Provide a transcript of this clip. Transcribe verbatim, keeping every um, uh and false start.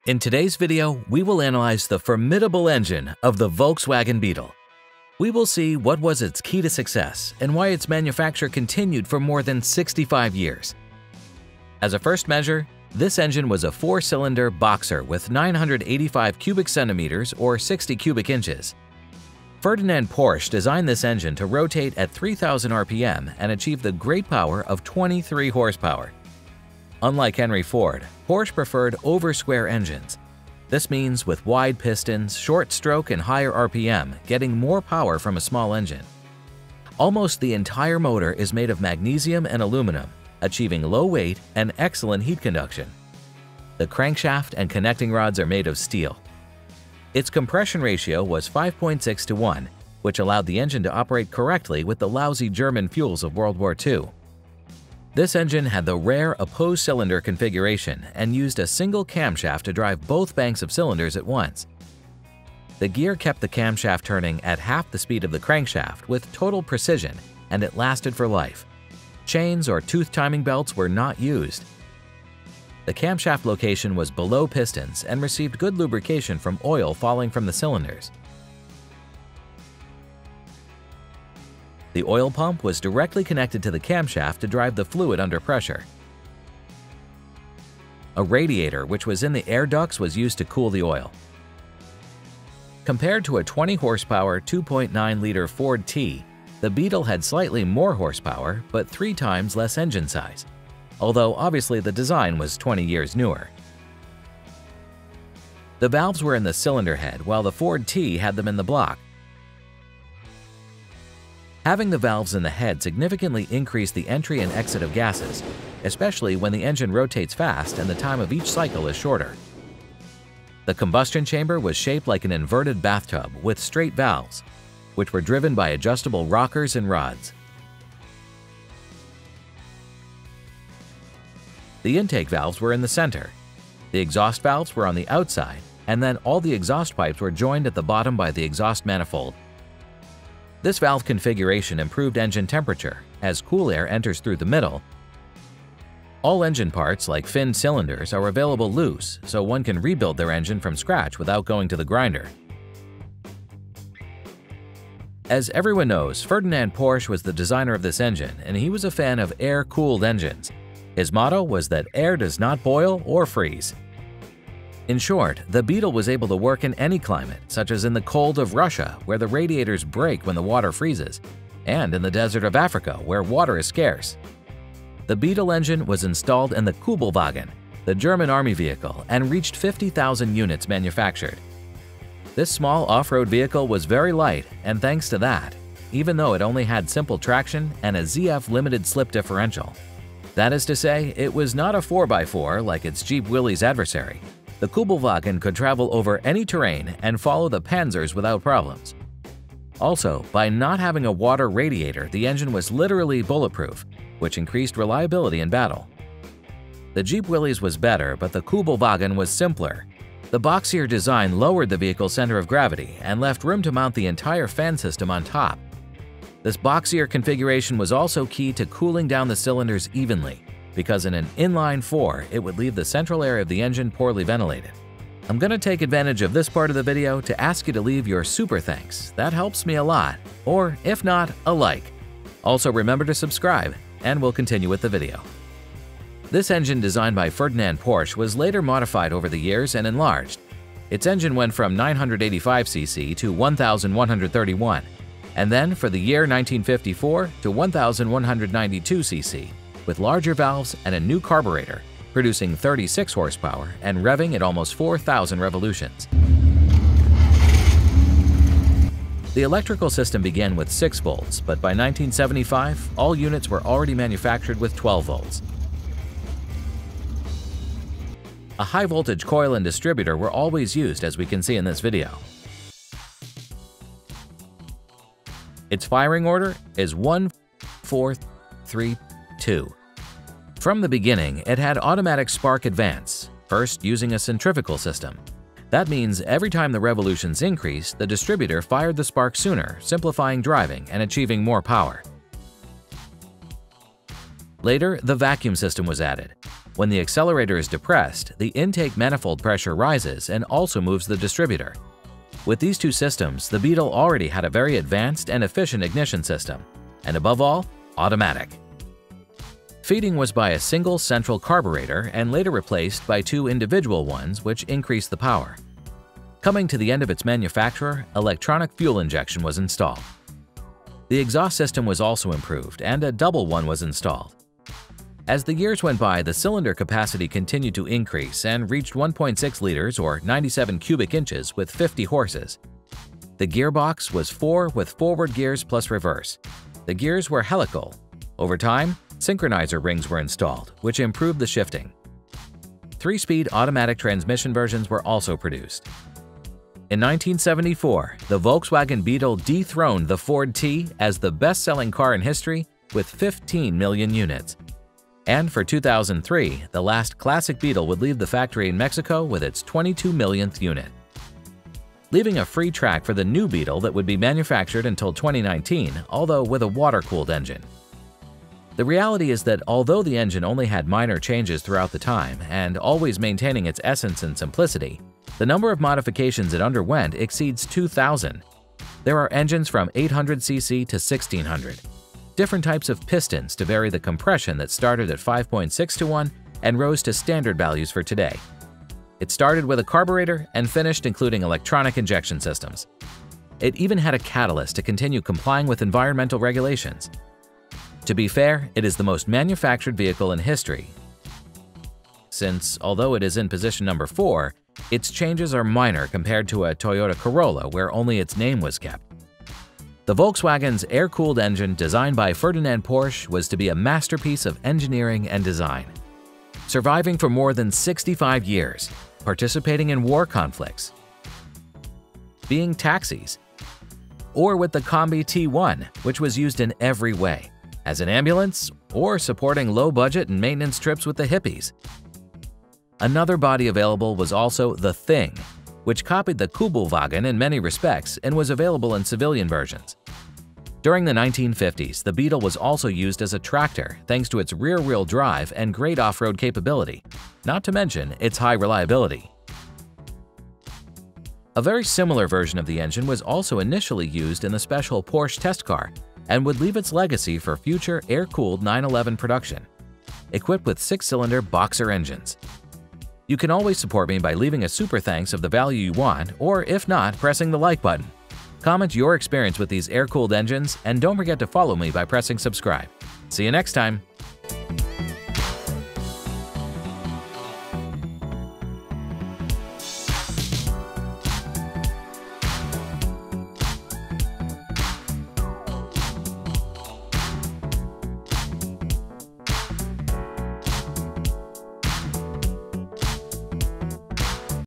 In today's video, we will analyze the formidable engine of the Volkswagen Beetle. We will see what was its key to success and why its manufacture continued for more than sixty-five years. As a first measure, this engine was a four-cylinder boxer with nine hundred eighty-five cubic centimeters or sixty cubic inches. Ferdinand Porsche designed this engine to rotate at three thousand R P M and achieve the great power of twenty-three horsepower. Unlike Henry Ford, Porsche preferred over-square engines. This means with wide pistons, short stroke, and higher R P M, getting more power from a small engine. Almost the entire motor is made of magnesium and aluminum, achieving low weight and excellent heat conduction. The crankshaft and connecting rods are made of steel. Its compression ratio was five point six to one, which allowed the engine to operate correctly with the lousy German fuels of World War Two. This engine had the rare opposed cylinder configuration and used a single camshaft to drive both banks of cylinders at once. The gear kept the camshaft turning at half the speed of the crankshaft with total precision, and it lasted for life. Chains or tooth timing belts were not used. The camshaft location was below pistons and received good lubrication from oil falling from the cylinders. The oil pump was directly connected to the camshaft to drive the fluid under pressure. A radiator, which was in the air ducts, was used to cool the oil. Compared to a twenty horsepower two point nine liter Ford T, the Beetle had slightly more horsepower but three times less engine size, although obviously the design was twenty years newer. The valves were in the cylinder head while the Ford T had them in the block. Having the valves in the head significantly increased the entry and exit of gases, especially when the engine rotates fast and the time of each cycle is shorter. The combustion chamber was shaped like an inverted bathtub with straight valves, which were driven by adjustable rockers and rods. The intake valves were in the center. The exhaust valves were on the outside, and then all the exhaust pipes were joined at the bottom by the exhaust manifold. This valve configuration improved engine temperature, as cool air enters through the middle. All engine parts, like finned cylinders, are available loose, so one can rebuild their engine from scratch without going to the grinder. As everyone knows, Ferdinand Porsche was the designer of this engine, and he was a fan of air-cooled engines. His motto was that air does not boil or freeze. In short, the Beetle was able to work in any climate, such as in the cold of Russia, where the radiators break when the water freezes, and in the desert of Africa, where water is scarce. The Beetle engine was installed in the Kubelwagen, the German army vehicle, and reached fifty thousand units manufactured. This small off-road vehicle was very light, and thanks to that, even though it only had simple traction and a Z F limited slip differential. That is to say, it was not a four by four like its Jeep Willys adversary. The Kubelwagen could travel over any terrain and follow the Panzers without problems. Also, by not having a water radiator, the engine was literally bulletproof, which increased reliability in battle. The Jeep Willys was better, but the Kubelwagen was simpler. The boxier design lowered the vehicle's center of gravity and left room to mount the entire fan system on top. This boxier configuration was also key to cooling down the cylinders evenly, because in an inline four, it would leave the central area of the engine poorly ventilated. I'm going to take advantage of this part of the video to ask you to leave your super thanks. That helps me a lot. Or, if not, a like. Also remember to subscribe, and we'll continue with the video. This engine designed by Ferdinand Porsche was later modified over the years and enlarged. Its engine went from nine hundred eighty-five c c to one thousand one hundred thirty-one, and then for the year nineteen fifty-four to one thousand one hundred ninety-two c c. with larger valves and a new carburetor, producing thirty-six horsepower and revving at almost four thousand revolutions. The electrical system began with six volts, but by nineteen seventy-five, all units were already manufactured with twelve volts. A high-voltage coil and distributor were always used, as we can see in this video. Its firing order is one, four, three, two. From the beginning, it had automatic spark advance, first using a centrifugal system. That means every time the revolutions increased, the distributor fired the spark sooner, simplifying driving and achieving more power. Later, the vacuum system was added. When the accelerator is depressed, the intake manifold pressure rises and also moves the distributor. With these two systems, the Beetle already had a very advanced and efficient ignition system, and above all, automatic. Feeding was by a single central carburetor and later replaced by two individual ones, which increased the power. Coming to the end of its manufacturer, electronic fuel injection was installed. The exhaust system was also improved and a double one was installed. As the years went by, the cylinder capacity continued to increase and reached one point six liters or ninety-seven cubic inches with fifty horses. The gearbox was four with forward gears plus reverse. The gears were helical. Over time, synchronizer rings were installed, which improved the shifting. Three-speed automatic transmission versions were also produced. In nineteen seventy-four, the Volkswagen Beetle dethroned the Ford T as the best-selling car in history with fifteen million units. And for two thousand three, the last classic Beetle would leave the factory in Mexico with its twenty-two millionth unit, leaving a free track for the new Beetle that would be manufactured until twenty nineteen, although with a water-cooled engine. The reality is that although the engine only had minor changes throughout the time and always maintaining its essence and simplicity, the number of modifications it underwent exceeds two thousand. There are engines from eight hundred c c to sixteen hundred. Different types of pistons to vary the compression that started at five point six to one and rose to standard values for today. It started with a carburetor and finished including electronic injection systems. It even had a catalyst to continue complying with environmental regulations. To be fair, it is the most manufactured vehicle in history, since although it is in position number four, its changes are minor compared to a Toyota Corolla where only its name was kept. The Volkswagen's air-cooled engine designed by Ferdinand Porsche was to be a masterpiece of engineering and design, surviving for more than sixty-five years, participating in war conflicts, being taxis, or with the Combi T one, which was used in every way, as an ambulance or supporting low-budget and maintenance trips with the hippies. Another body available was also the Thing, which copied the Kübelwagen in many respects and was available in civilian versions. During the nineteen fifties, the Beetle was also used as a tractor thanks to its rear-wheel drive and great off-road capability, not to mention its high reliability. A very similar version of the engine was also initially used in the special Porsche test car and would leave its legacy for future air-cooled nine eleven production, equipped with six-cylinder boxer engines. You can always support me by leaving a super thanks of the value you want, or if not, pressing the like button. Comment your experience with these air-cooled engines, and don't forget to follow me by pressing subscribe. See you next time!